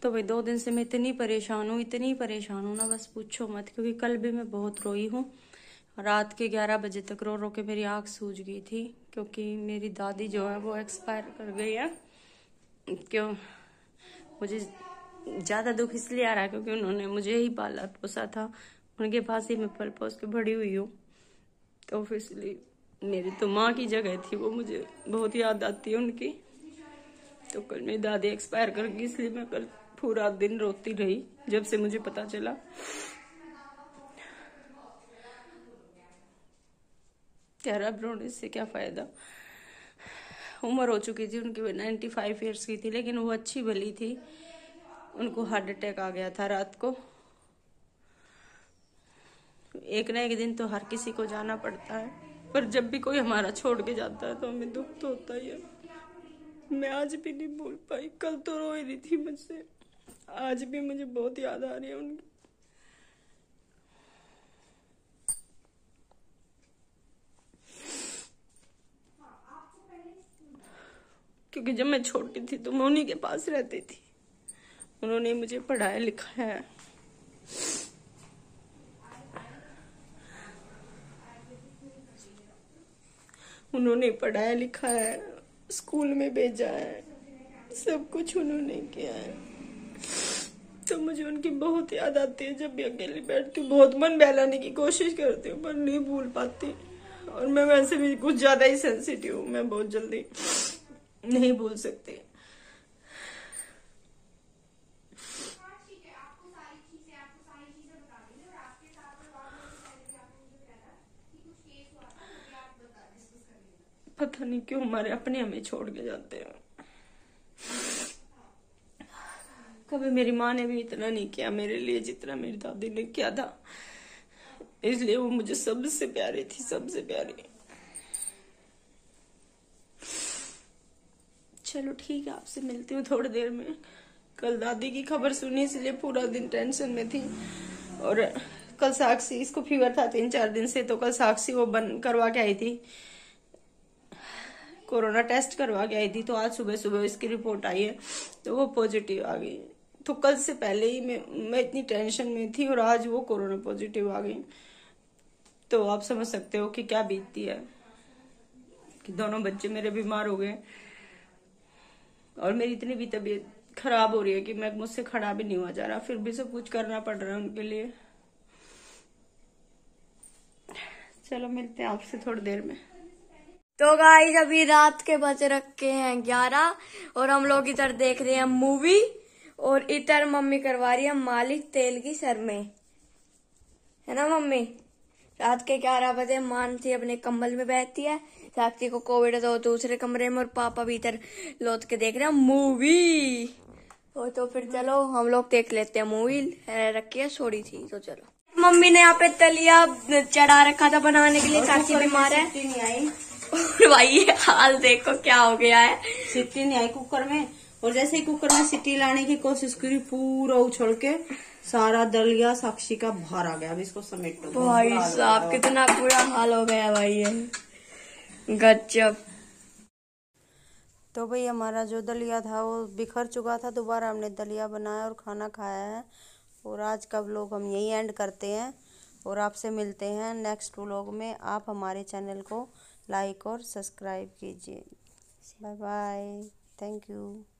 तो भाई 2 दिन से मैं इतनी परेशान हूँ ना, बस पूछो मत। क्योंकि कल भी मैं बहुत रोई हूँ। रात के 11 बजे तक रो रो के मेरी आँख सूज गई थी। क्योंकि मेरी दादी जो है वो एक्सपायर कर गई है। क्यों मुझे ज़्यादा दुख इसलिए आ रहा है क्योंकि उन्होंने मुझे ही पाला पोसा था। उनके पास ही मैं पल पोस के बड़ी हुई हूँ। तो फिर इसलिए मेरी तो माँ की जगह थी वो, मुझे बहुत याद आती है उनकी। तो कल मेरी दादी एक्सपायर कर गई, इसलिए मैं कल पूरा दिन रोती रही जब से मुझे पता चला। यार अब रोने से क्या फायदा। उम्र हो चुकी थी उनकी, 95 ईयर्स की थी, लेकिन वो अच्छी भली थी। उनको हार्ट अटैक आ गया था रात को। एक ना एक दिन तो हर किसी को जाना पड़ता है, पर जब भी कोई हमारा छोड़ के जाता है तो हमें दुख तो होता ही है। मैं आज भी नहीं भूल पाई। कल तो रो ही रही थी मुझसे, आज भी मुझे बहुत याद आ रही है उनकी। क्योंकि जब मैं छोटी थी तो मैं उन्हीं के पास रहती थी। उन्होंने मुझे पढ़ाया लिखाया है। उन्होंने पढ़ाया लिखाया है, स्कूल में भेजा है, सब कुछ उन्होंने किया है। तो मुझे उनकी बहुत याद आती है। जब भी अकेली बैठती हूँ बहुत मन बहलाने की कोशिश करती हूँ, पर नहीं भूल पाती। और मैं वैसे भी कुछ ज्यादा ही सेंसिटिव हूँ, मैं बहुत जल्दी नहीं भूल सकती। पता नहीं क्यों हमारे अपने हमें छोड़ के जाते हैं। कभी मेरी माँ ने भी इतना नहीं किया मेरे लिए जितना मेरी दादी ने किया था, इसलिए वो मुझे सबसे प्यारी थी, सबसे प्यारी। चलो ठीक है, आपसे मिलती हूँ थोड़ी देर में। कल दादी की खबर सुनी इसलिए पूरा दिन टेंशन में थी। और कल साक्षी, इसको फीवर था 3-4 दिन से, तो कल साक्षी वो बंद करवा के आई थी, कोरोना टेस्ट करवा के आई थी। तो आज सुबह सुबह इसकी रिपोर्ट आई है तो वो पॉजिटिव आ गई। तो कल से पहले ही मैं इतनी टेंशन में थी और आज वो कोरोना पॉजिटिव आ गई। तो आप समझ सकते हो कि क्या बीतती है कि दोनों बच्चे मेरे बीमार हो गए और मेरी इतनी भी तबीयत खराब हो रही है कि मैं मुझसे खड़ा भी नहीं हुआ जा रहा, फिर भी सब कुछ करना पड़ रहा है उनके लिए। चलो मिलते हैं आपसे थोड़ी देर में। तो गाइस अभी रात के बज रखे हैं 11 और हम लोग इधर देख रहे हैं मूवी। और इधर मम्मी करवा रही है मालिश तेल की सर में, है ना मम्मी। रात के 11 बजे मानसी अपने कंबल में बैठती है, साक्षी को कोविड है तो दूसरे कमरे में, और पापा भी इधर लौट के देख रहे हैं मूवी। तो फिर चलो हम लोग देख लेते हैं मूवी। रखी है सोड़ी थी तो चलो। मम्मी ने यहाँ पे दलिया चढ़ा रखा था बनाने के लिए, साक्षी बीमार है। नहीं आई और भाई ये हाल देखो क्या हो गया है। सीटी नहीं आई कुकर में, और जैसे ही कुकर में सीटी लाने की कोशिश करी पूरा उछल के सारा दलिया साक्षी का बाहर आ गया। अब इसको समेटो। भाई साहब कितना बुरा हाल हो गया भाई, ये गजब। तो भाई हमारा जो दलिया था वो बिखर चुका था, दोबारा हमने दलिया बनाया और खाना खाया है। और आज का व्लॉग हम यही एंड करते हैं और आपसे मिलते हैं नेक्स्ट व्लॉग में। आप हमारे चैनल को लाइक और सब्सक्राइब कीजिए। Bye bye, thank you.